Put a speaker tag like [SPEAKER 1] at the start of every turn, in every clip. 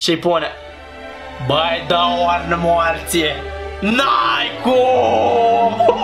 [SPEAKER 1] și pune. Băi, dă ori morție. N-ai cum!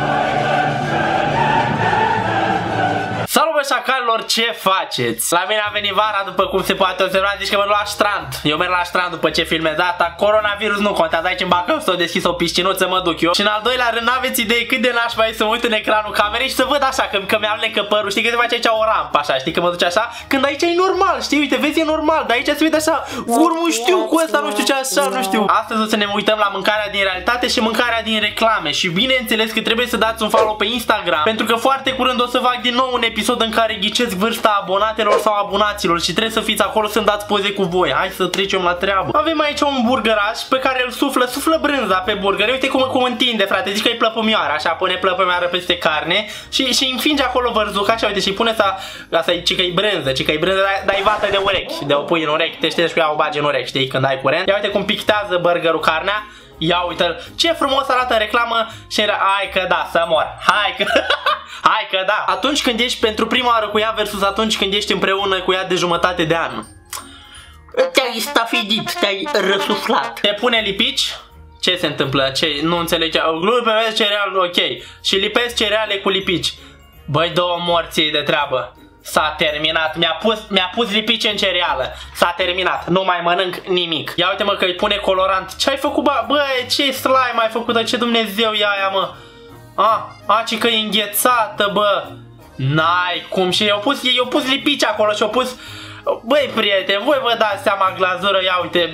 [SPEAKER 1] Salut, bă, șacalilor, ce faceți? La mine a venit vara, după cum se poate observa, zici că mă la strand. Eu merg la strand după ce filmez data. Coronavirus nu contează, aici în Bacău s-o deschis o piscinuță, mă duc eu. Și în al doilea rând, n-aveți idee cât de nașpa e să mă uit în ecranul camerei și să văd așa, că mi-alunecă părul. Știi că se face aici o rampă, așa, știi că mă duce așa? Când aici e normal, știi, uite, vezi, e normal, dar aici se vede așa, urmă știu cu ăsta, nu știu ce așa, nu știu. Astăzi o să ne uităm la mâncarea din realitate și mâncarea din reclame. Și bineînțeles că trebuie să dați un follow pe Instagram, pentru că foarte curând o să fac din nou un episod în care ghicesc vârsta abonatelor sau abonaților și trebuie să fiți acolo să-mi dați poze cu voi. Hai să trecem la treabă. Avem aici un burgeraș pe care îl suflă brânza pe burger. Uite cum întinde, frate, zici că e plăpămioară, așa, pune plăpămioară peste carne și înfinge acolo vărzuca, așa, uite, și pune asta e cică-i brânză, dar e vată de urechi, de o pui în urechi, te știi cu ea o bagi în urechi, știi, când ai curent. Ia uite cum pictează burgerul carnea. Ia uite-l, ce frumos arată în reclamă și era, hai că da, să mor, hai că da. Atunci când ești pentru prima oară cu ea versus atunci când ești împreună cu ea de jumătate de an.
[SPEAKER 2] Te-ai stafidit, te-ai răsuflat.
[SPEAKER 1] Te pune lipici? Ce se întâmplă? Ce? Nu înțelege. Glupezi cereale, ok. Și lipesc cereale cu lipici. Băi, două morții de treabă. S-a terminat, mi-a pus lipici în cereală. S-a terminat, nu mai mănânc nimic. Ia uite, mă, că îi pune colorant. Ce ai făcut, bă? Băi, ce slime ai făcut? Ce Dumnezeu e aia, mă? Ci că e înghețată, bă. N-ai cum. Și i-au pus lipici acolo și au pus. Băi, prieten, voi vă dați seama glazură. Ia uite,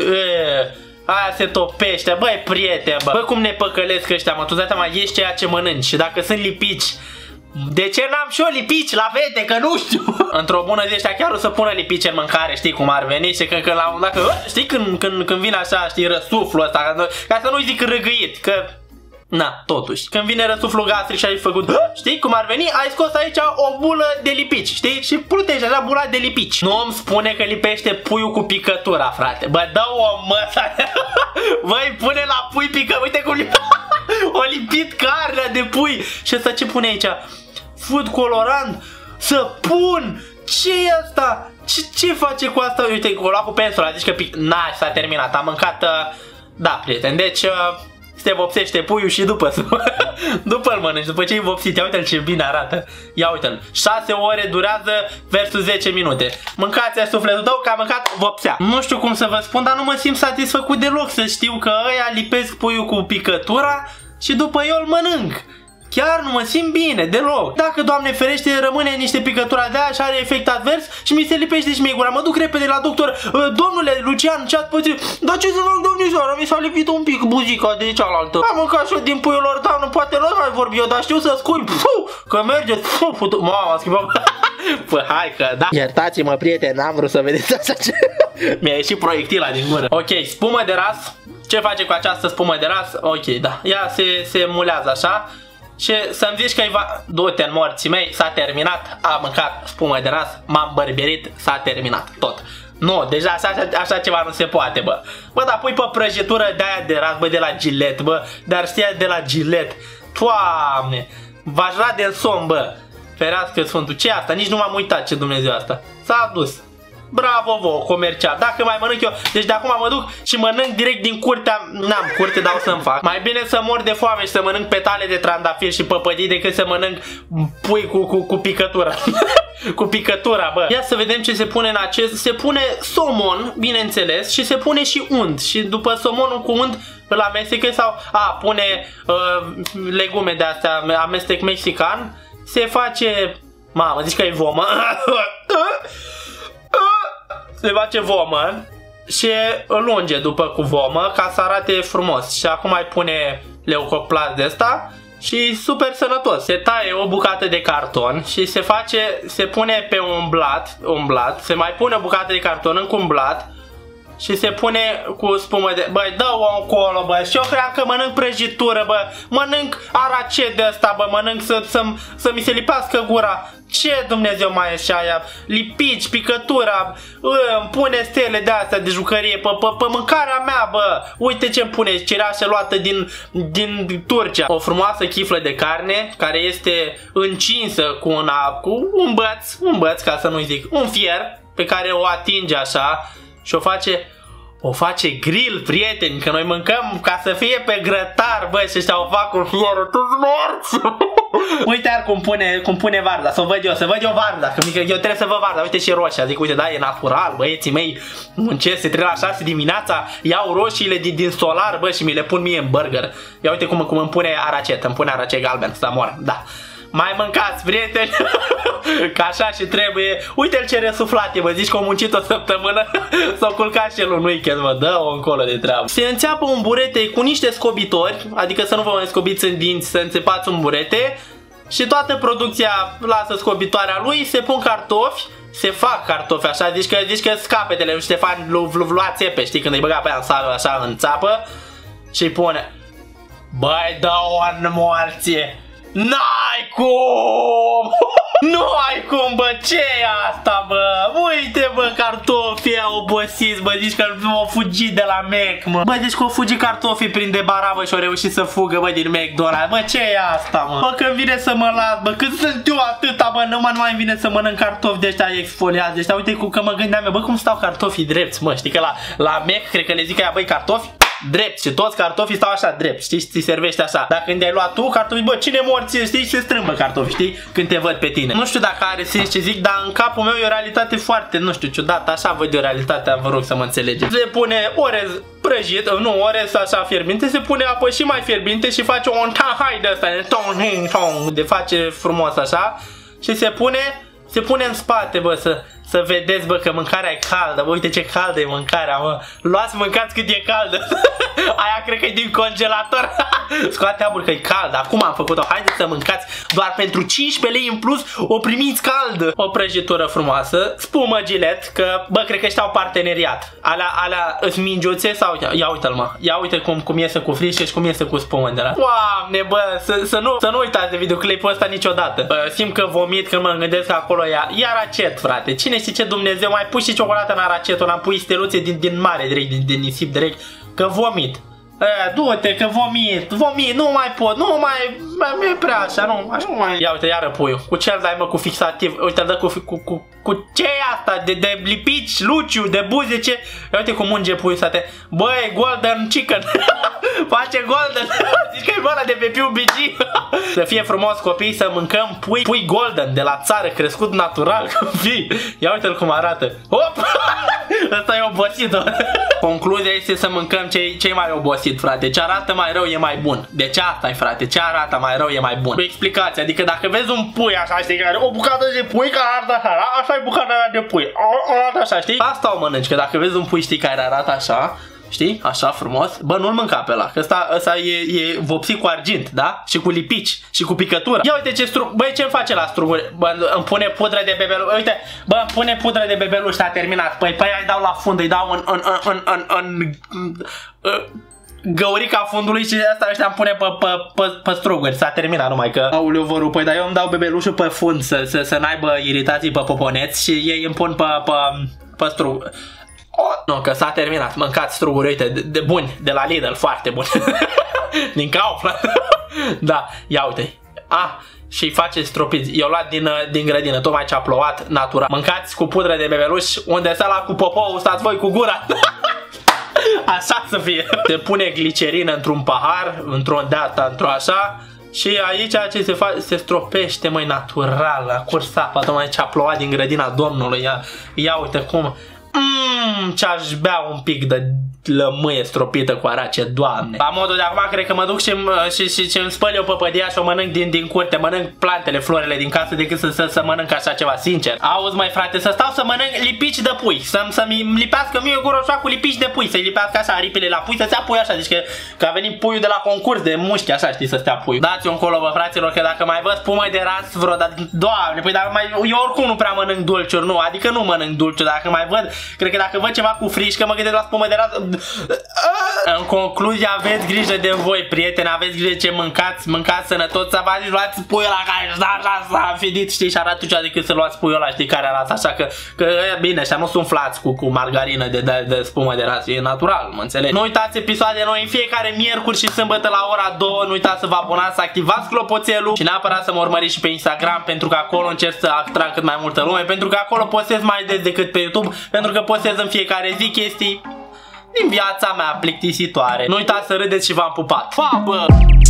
[SPEAKER 1] aia se topește. Băi, prieten, bă. Băi, cum ne păcălesc ăștia, mă. Tu dai seama, ești ceea ce mănânci. Și dacă sunt lipici, de ce n-am și eu lipici la fete, că nu știu. Într-o bună zi ăștia chiar o să pună lipici în mâncare, știi cum ar veni. Și când la un dacă, știi când vine așa, știi, răsuflul ăsta, ca să nu-i zic râgâit, că na, totuși. Când vine răsuflul gastric și ai făcut, știi cum ar veni, ai scos aici o bulă de lipici, știi? Și plutești așa bula de lipici. Nu îmi spune că lipește puiul cu picătura, frate. Bă, dă-o măsa. Băi, pune la pui pică, uite cum o lipit carnea de pui. Și ăsta ce pune aici? Food colorant? Să pun! Ce e asta? Ce face cu asta? Uite, o lua cu pensula, zici că n-ai, s-a terminat, am mâncat. Da, prieten, deci se vopsește puiul și după îl mănânci, după ce e vopsit. Ia uite-l ce bine arată. Ia uite-l, 6 ore durează versus 10 minute. Mâncați-a sufletul tău că a mâncat vopsea. Nu știu cum să vă spun, dar nu mă simt satisfăcut deloc să știu că ăia lipesc puiul cu picătura și după eu îl mănânc. Chiar nu mă simt bine, deloc. Dacă, Doamne ferește, rămâne niște picătura de aia și are efect advers și mi se lipește și mie gura, mă duc repede la doctor. Domnule Lucian, ce ați pățit? Dar ce să fac, domnișoară? Mi s-a lipit un pic buzica de cealaltă. Am mâncat și eu din puiul lor, dar nu, poate nu mai vorbi eu, dar știu să sculp. Că merge. Mama, schimbăm. Păi, hai că da. Iertați-mă, prieten, n-am vrut să vedeți așa ce. Mi-a ieșit proiectila din gură. Ok, spumă de ras. Ce face cu această spumă de ras? Ok, da. Ea se mulează așa. Și să-mi zici că du-te în morții mei, s-a terminat, am mâncat spumă de ras, m-am bărberit, s-a terminat, tot. Nu, deja așa ceva nu se poate, bă. Bă, dar pui pe prăjitură de aia de ras, bă, de la Gillette, bă, dar știa de la Gillette. Doamne, v-aș lua de somn, bă. Ferească Sfântul, ce asta? Nici nu m-am uitat ce Dumnezeu asta. S-a dus. Bravo vouă, comercial. Dacă mai mănânc eu, deci de acum mă duc și mănânc direct din curtea. N-am curte, dar o să-mi fac. Mai bine să mor de foame și să mănânc petale de trandafir și păpădii decât să mănânc pui cu picătura. Cu picătura, bă. Ia să vedem ce se pune în acest. Se pune somon, bineînțeles, și se pune și unt. Și după somonul cu unt îl amestecă sau pune legume de astea, amestec mexican. Se face, mamă, zici că e vomă. Se face vomă și îl unge după cu vomă ca să arate frumos. Și acum mai pune leucoplast de ăsta și super sănătos. Se taie o bucată de carton și se pune pe un blat, se mai pune o bucată de carton încă un blat și se pune cu spumă de. Băi, dă-o încolo, bă. Și eu cream că mănânc prăjitură, bă. Mănânc aracet de ăsta, bă. Mănânc să mi se lipească gura. Ce Dumnezeu mai e și aia? Lipici, picătura, îmi pune stele de astea de jucărie pe mâncarea mea, bă. Uite ce îmi pune, cireașă luată din Turcia. O frumoasă chiflă de carne care este încinsă cu un băț, ca să nu zic, un fier pe care o atinge așa și o face. O face grill, prieteni, că noi mâncăm ca să fie pe grătar, bă, și ăștia o fac cu fierul, tu-ți morți! Uite iar cum pune varda, să o văd eu varda, că eu trebuie să văd varda, uite și roșia, zic, uite, da, e natural, băieții mei, muncesc, se trec la 6 dimineața, iau roșiile din solar, bă, și mi le pun mie în burger. Ia uite cum îmi pune aracet galben, să mor, da. Mai mâncați, prieteni, că așa și trebuie. Uite-l ce resuflat e, bă, zici că o muncit o săptămână, s-o culcat și el un weekend, mă, dă-o încolo de treabă. Se înțeapă un burete cu niște scobitori, adică să nu vă mai scobiți în dinți, să înțepați un burete. Și toată producția lasă scobitoarea lui, se pun cartofi, se fac cartofi așa, zici că scapetele lui Ștefan lua țepe, știi, când îi băga pe aia în sală, așa, în țapă și pune. Băi, dă-o în morție! N-ai cum! Nu ai cum, bă, ce-i asta, bă? Uite, bă, cartofii au obosiți, bă, zici că au fugit de la Mac, mă. Bă, zici că au fugit cartofii prin debarabă și au reușit să fugă, bă, din McDonald's. Bă, ce-i asta, mă? Bă, când vine să mă las, bă, cât sunt eu atâta, bă, nu mai vine să mănânc cartofi de ăștia exfoliați, de ăștia. Uite că mă gândeam eu, bă, cum stau cartofii drepți, mă, știi că la Mac, cred că le zic aia, băi, cartofi drept și toți cartofii stau așa drept, știi, ți servește așa. Dacă când ai luat tu cartofii, bă, cine morți, știi, se strâmbă cartofii, știi, când te văd pe tine. Nu știu dacă are sens ce zic, dar în capul meu e o realitate foarte, nu știu, ciudată, așa văd eu realitatea, vă rog să mă înțelegeți. Se pune orez prăjit, nu, orez așa fierbinte, se pune apă și mai fierbinte și face un tahai de ăsta, de face frumos așa și se pune în spate, bă, să vedeți, bă, că mâncarea e caldă. Bă, uite ce caldă e mâncarea, mă. Luați, mâncați cât e caldă. Aia cred că e din congelator. Scoate abur că e caldă. Acum am făcut-o. Haideți să mâncați. Doar pentru 15 lei în plus o primiți caldă. O prăjitură frumoasă. Spumă Gillette, că, bă, cred că ăștia au parteneriat. Alea îți mingiuțe sau... Ia uite-l, mă. Ia uite cum iese cu frișcă și cum iese cu spumă de la... Doamne, bă, să nu uitați de videoclipul ăsta niciodată. Simt că vomit când mă gândesc că acolo e aracet, frate. Cine știe ce Dumnezeu, mai pui și ciocolată în aracetul, am pui steluțe din mare direct, din nisip direct, că vomit. Du-te că vomit, nu mai pot, nu mai e prea așa, nu mai. Ia uite, iară puiul. Cu ce dai, mă, cu fixativ? Uite, dă cu ce e asta? De lipici, luciu, de buze, ce? Ia uite cum munge puiul, sate. Băi, golden chicken. Face golden. Zici că e ăla de pe PUBG. Să fie frumos, copii, să mâncăm pui golden de la țară, crescut natural, copii. Ia uite-l cum arată. Hop! Ăsta e obosit. Concluzia este să mâncăm cei mai obosit, frate. Ce arată mai rău e mai bun. Deci asta e, frate. Ce arată mai rău e mai bun. Cu explicație. Adică dacă vezi un pui așa, știi, care o bucată de pui care arată așa, așa e bucata de pui. Arată așa, știi? Asta o mănânci, că dacă vezi un pui, știi, care arată așa, știi? Așa frumos. Bă, nu-l mânca pe ăla, că ăsta e vopsit cu argint, da? Și cu lipici și cu picătură. Ia uite ce strug... Băi, ce-mi face la struguri? Bă, îmi pune pudră de bebeluș. Uite, bă, îmi pune pudră de bebeluș, s-a terminat. Păi îi dau la fund, îi dau în găurica fundului și asta ăștia îmi pune pe struguri. S-a terminat numai că... Aoleu, vă rup, păi, dar eu îmi dau bebelușul pe fund să n-aibă iritații pe poponeți și ei îmi pun pe struguri. Nu, că s-a terminat. Mâncați struguri, uite, de buni, de la Lidl, foarte buni. Din Kaufland. Da, ia uite. Și face stropiți. Eu luat din grădină, tocmai ce a plouat, natural. Mâncați cu pudră de bebeluș, unde stă la cu popou, stați voi cu gura. Așa să fie. Se pune glicerină într-un pahar, într-o de-asta, într-o așa. Și aici ce se face, se stropește, măi, natural. A curs apa, tocmai ce a plouat din grădina Domnului. Ia uite cum. Ce-aș bea un pic de lămâie stropită cu arace, Doamne. La modul de acum cred că mă duc și îmi spăl eu păpădia și o mănânc din curte. Mănânc plantele, florele din casă decât să mănânc așa ceva, sincer. Auzi, mai frate, să stau să mănânc lipici de pui. Să-mi lipească mie gura așa cu lipici de pui. Să-i lipească așa aripile la pui, să stea pui așa. Deci că a venit puiul de la concurs de mușchi, așa, știi, să stea puiul. Dați-o încolo, bă, fraților, că dacă mai văd spumă de ras vreodată, Doamne, păi dacă eu oricum nu prea mănânc dulciuri, nu, adică nu mănânc dulciuri. Dacă mai văd, cred că dacă văd ceva cu frișcă, mă gândesc la spumă de ras. În concluzie, aveți grijă de voi, prieteni, aveți grijă ce mâncați, mâncați sănătos, să faci, luați puiul ăla care s-a înfidit, știi, și arată cea decât să luați puiul ăla, știi, care arată așa, că bine, ăștia nu sunt umflați cu margarină de spumă de ras, e natural, mă înțelegi? Nu uitați episoade noi în fiecare miercuri și sâmbătă la ora 2, nu uitați să vă abonați, să activați clopoțelul și neapărat să mă urmăriți și pe Instagram, pentru că acolo încerc să atrag cât mai multă lume, pentru că acolo postez mai des decât pe YouTube, pentru că postez în fiecare zi chestii din viața mea plictisitoare. Nu uitați să râdeți și v-am pupat. Pa, bă!